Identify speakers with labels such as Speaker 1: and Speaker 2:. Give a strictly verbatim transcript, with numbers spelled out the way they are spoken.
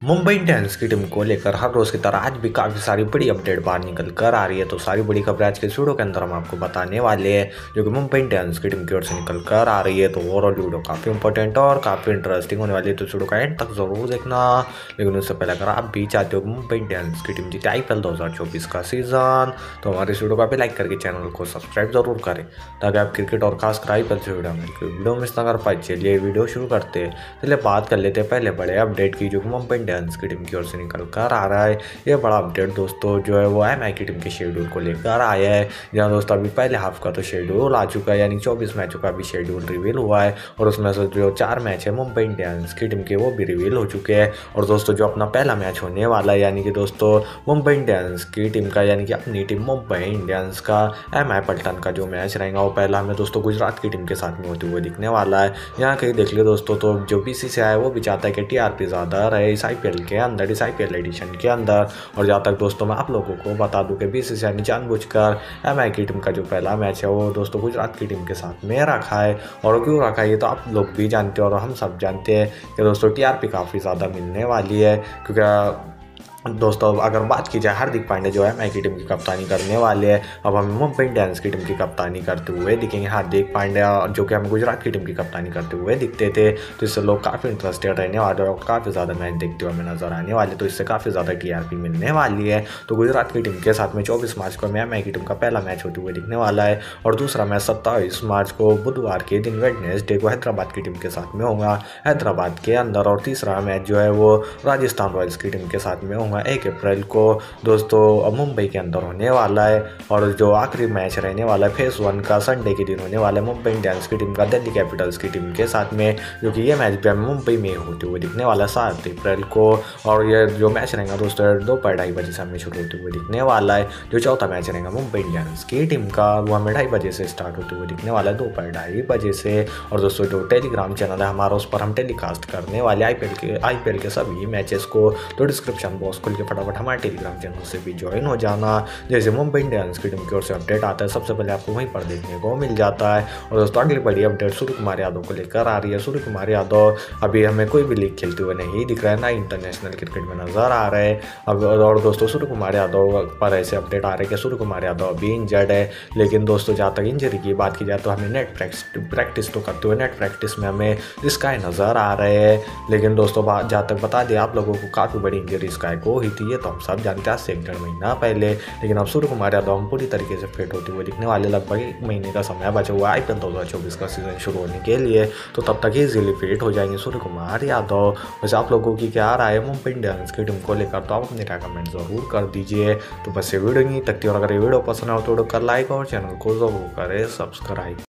Speaker 1: Mumbai Indians की team को लेकर हर रोज की तरह आज भी काफी सारी बड़ी अपडेट बाहर निकल कर आ रही है। तो सारी बड़ी खबरें आज के इस वीडियो के अंदर हम आपको बताने वाले हैं, जो कि मुंबई इंडियंस की टीम की ओर से निकल कर आ रही है। तो ओवरऑल वीडियो काफी इंपॉर्टेंट और काफी इंटरेस्टिंग होने वाली है, तो वीडियो का एंड तक जरूर देखना। लेकिन उससे पहले अगर आप भी चाहते हो कि मुंबई इंडियंस की टीम जीते आईपीएल दो हजार चौबीस का सीजन, तो हमारे इस वीडियो को भी लाइक करके चैनल को सब्सक्राइब जरूर करें, ताकि आप क्रिकेट और खासकर आईपीएल से वीडियो में वीडियो मिस ना कर पाए। चलिए वीडियो शुरू करते हैं। चलिए बात कर लेते हैं पहले बड़े अपडेट की, जो कि मुंबई इंडियंस की टीम की ओर से निकल कर आ रहा है। ये बड़ा अपडेट दोस्तों जो है वो एमआई की टीम के शेड्यूल को लेकर आया है, जहां दोस्तों अभी पहले हाफ का तो शेड्यूल आ चुका है, यानी चौबीस मैचों का भी शेड्यूल रिवील हुआ है। और उसमें से जो चार मैच है मुंबई इंडियंस की टीम के, वो भी रिवील हो चुके हैं। और दोस्तों जो अपना पहला मैच होने वाला है, यानी कि दोस्तों मुंबई इंडियंस की टीम का, यानी कि अपनी टीम मुंबई इंडियंस का एमआई पलटन का जो मैच रहेगा, वो पहला हमें दोस्तों गुजरात की टीम के साथ में होते हुए दिखने वाला है। यहाँ कहीं देख लियो दोस्तों, तो जो बीसीसीआई है वो भी चाहता है कि टीआरपी ज़्यादा रहे इस आईपीएल के अंदर, इस आईपीएल एडिशन के अंदर। और जहाँ तक दोस्तों मैं आप लोगों को बता दूं कि बीसीसीआई ने जानबूझकर एमआई की टीम का जो पहला मैच है वो दोस्तों गुजरात की टीम के साथ में रखा है। और क्यों रखा है ये तो आप लोग भी जानते हैं और हम सब जानते हैं कि दोस्तों टीआरपी काफ़ी ज़्यादा मिलने वाली है। क्योंकि दोस्तों अगर बात की जाए, हार्दिक पांड्या जो है एमआई की टीम की कप्तानी करने वाले हैं। अब हमें मुंबई इंडियंस की टीम की कप्तानी करते हुए दिखेंगे हार्दिक पांड्या, जो कि हमें गुजरात की टीम की कप्तानी करते हुए दिखते थे। तो इससे लोग काफ़ी इंटरेस्टेड रहने वाले और काफ़ी ज़्यादा मैच देखते हुए हमें नजर आने वाले, तो इससे काफ़ी ज़्यादा टीआरपी मिलने वाली है। तो गुजरात की टीम के साथ में चौबीस मार्च को हमें एमआई की टीम का पहला मैच होते हुए दिखने वाला है। और दूसरा मैच सत्ताईस मार्च को बुधवार के दिन वेडनेसडे को हैदराबाद की टीम के साथ में होगा, हैदराबाद के अंदर। और तीसरा मैच जो है वो राजस्थान रॉयल्स की टीम के साथ में होगा एक अप्रैल को दोस्तों मुंबई के अंदर होने वाला है। और जो आखिरी मैच रहने वाला है फेस वन का संडे के दिन होने वाला है मुंबई इंडियंस की टीम का दिल्ली कैपिटल्स की टीम के साथ में, जो कि ये मैच भी हमें मुंबई में होते हुए दिखने वाला है सात अप्रैल को। और ये जो मैच रहेगा दोस्तों दोपहर ढाई बजे से हमें शुरू होते हुए दिखने वाला है। जो चौथा मैच रहेगा मुंबई इंडियंस की टीम का, वो हमें ढाई बजे से स्टार्ट होते हुए दिखने वाला है, दोपहर ढाई बजे से। और दोस्तों जो टेलीग्राम चैनल है हमारा, उस पर हम टेलीकास्ट करने वाले आईपीएल के आईपीएल के सभी मैचेस को, तो डिस्क्रिप्शन बॉक्स खोल के फटाफट हमारे टेलीग्राम चैनल से भी ज्वाइन हो जाना। जैसे मुंबई इंडियंस की टीम की ओर से अपडेट आता है, सबसे पहले आपको वहीं पर देखने को मिल जाता है। और दोस्तों अगली बड़ी अपडेट सूर्य कुमार यादव को लेकर आ रही है। सूर्य कुमार यादव अभी हमें कोई भी लीग खेलते हुए नहीं दिख रहा है, ना इंटरनेशनल क्रिकेट में नजर आ रहे हैं अब। और दोस्तों सूर्य कुमार यादव पर ऐसे अपडेट आ रहे हैं कि सूर्य कुमार यादव अभी इंजर्ड है। लेकिन दोस्तों जहाँ तक इंजरी की बात की जाए, तो हमें नेट प्रैक्टिस तो करते हुए नेट प्रैक्टिस में हमें स्काई नजर आ रहे हैं। लेकिन दोस्तों जहाँ तक बता दें आप लोगों को, काफ़ी बड़ी इंजरी स्काई को हुई थी, ये तो हम सब जानते हैं, आज से एक डेढ़ महीना पहले। लेकिन अब सूर्य कुमार यादव हम पूरी तरीके से फिट होते हुए दिखने वाले, लगभग एक महीने का समय बचा हुआ है आईपीएल दो हजार चौबीस का सीजन शुरू होने के लिए। तो तब तक इजीली फिट हो जाएंगे सूर्य कुमार यादव। वैसे आप लोगों की क्या राय है मुंबई इंडियंस की टीम को लेकर, तो आप अपनी राय कमेंट जरूर कर दीजिए। तो बस ये वीडियो नहीं तक थी, और अगर ये वीडियो पसंद हो तो वीडियो कर लाइक और चैनल को जरूर करें सब्सक्राइब।